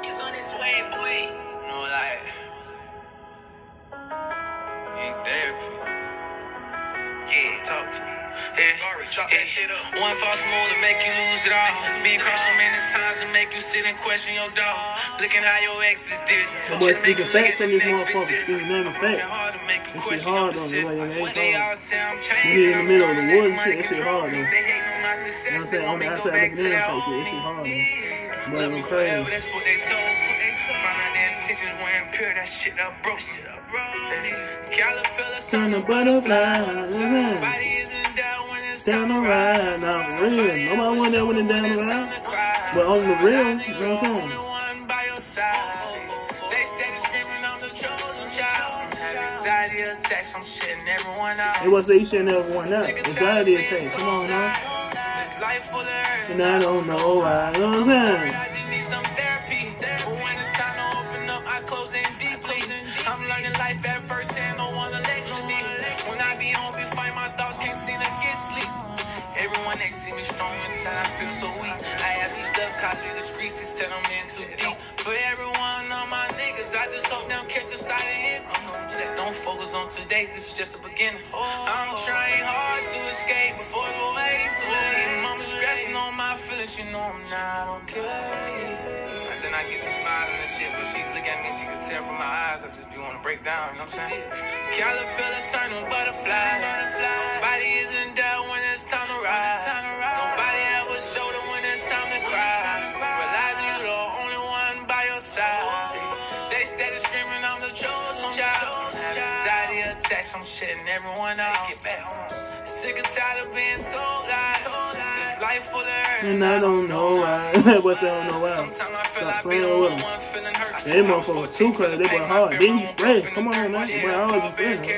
It's on its way, boy. You know, like, need therapy. Yeah, talk to me. One false move to make you lose it all. Being crossed so many times to make you sit and question your dog. Looking how your exes did you. That boy speaking facts in this motherfucker. Speaking nothing facts. That shit hard though. The way your ass hard. You here in the middle of the woods and shit. That shit hard though. You know what I'm saying? On the outside looking in type shit. That shit hard though. Boy, I'm crazy. That's what they told us. Find out their intentions weren't pure. That shit up, bro. Turn the butterfly. Body isn't down when it's Down the ride, nah, for real. Nobody want that when it's down the ride. But on the real, you know what I'm saying? It was they shouldn't everyone out. Anxiety attack. Come on now. And I don't know why. You know what I'm saying? I'm learning life at first hand, don't wanna lecture me. When I be home, be find my thoughts, can't seem to get sleep. Everyone they see me strong inside, I feel so weak. I ask these duck cops, the streets, they said I'm in too deep. For everyone on my niggas, I just hope them catch a side of him. Don't focus on today, this is just the beginning. I'm trying hard to escape before it's way too late. Mama stressing on my feelings, you know I'm not okay. And then I get to smiling and shit, but she look at me, she can tell from my eyes, I just be wanna break down, you know what I'm saying? Caterpillars turn to butterflies. Body isn't down when it's time to ride. Nobody ever showed them when it's time to cry. Realizing you the only one by your side. They steady screaming, I'm the chosen child. Anxiety attacks, I'm shitting everyone out. Get back home. Sick and tired of being told lies. This life full of hurt. And I don't know why. But I don't know why. Sometimes I feel like being the one feeling hurt. They motherfuckers too crazy. They were hard. Then you ready. Come on, man. Boy, I always be ready.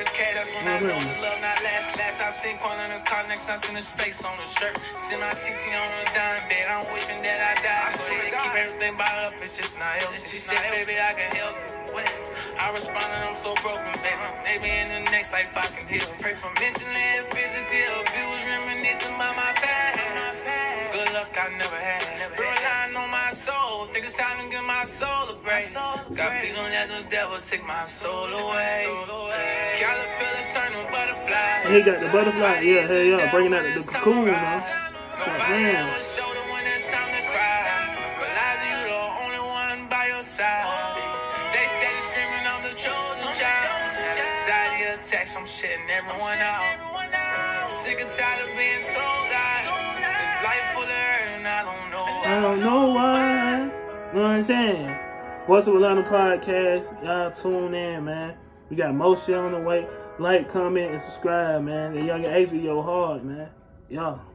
I've seen Quan in the car, next time seen his face on the shirt. See my TT on the dime bed, I'm wishing that I died. So they keep everything bottled up, it's just not healthy. She said, baby, I can help you. I responded, I'm so broken, baby. Maybe in the next life I can heal. Pray for mentally and physically abuse, reminiscing about my past. Good luck I never had. Relying on my soul, think it's time to give my soul a break. God, please don't let the devil take my soul away. Caterpillars turn to butterflies. He got the butterfly, yeah, hell yeah, bringing out the cocoon, man. Nobody ever showed them when it's time to cry. Realizing you the only one by your side. They steady screaming, I'm the chosen child. Anxiety attacks, I'm shitting everyone out. Sick and tired of being told lies. This life full of hurt and I don't know why. I don't know why. You know what I'm saying? Voice of Atlanta podcast. Y'all tune in, man. We got more shit on the way. Like, comment, and subscribe, man. And y'all get Ace video hard, man. Y'all.